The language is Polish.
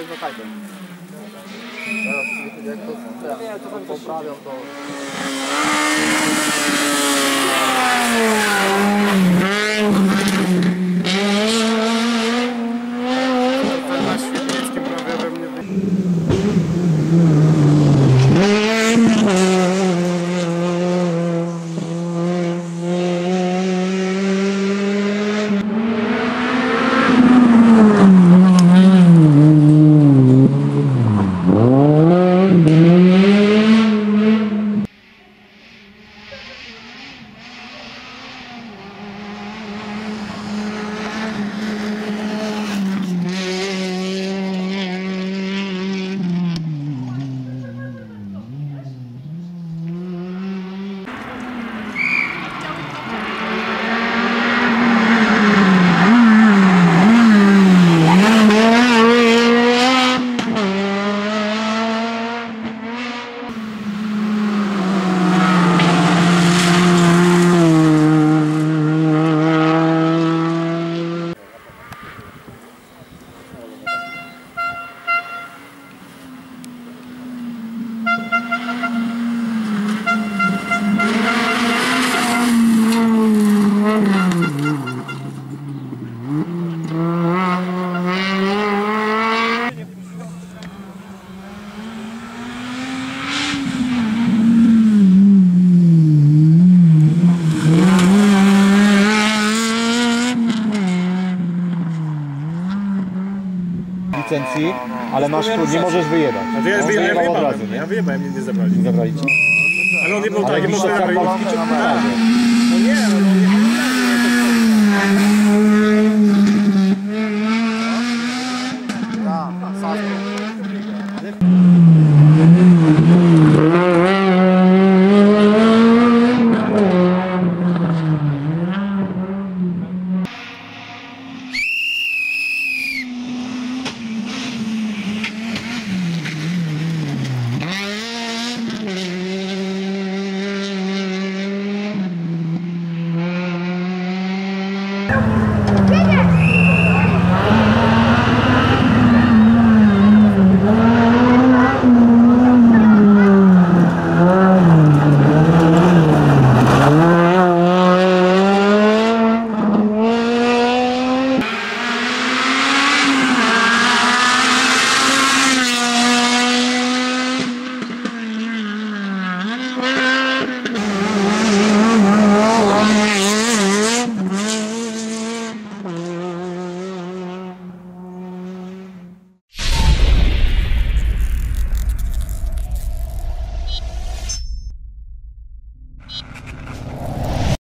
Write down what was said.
jest za tajtem. Teraz jak to poprawią, to... Na Świdnickim prawie we mnie licencji, ale masz nie możesz wyjebać. A ja wyjebałem od razu, nie? Ja wyjebałem, mnie nie zabrali. Nie zabrali cię? Ale on nie był Ale taki, może jak Polski czy na razie? No nie, no nie. Tak, Sasko.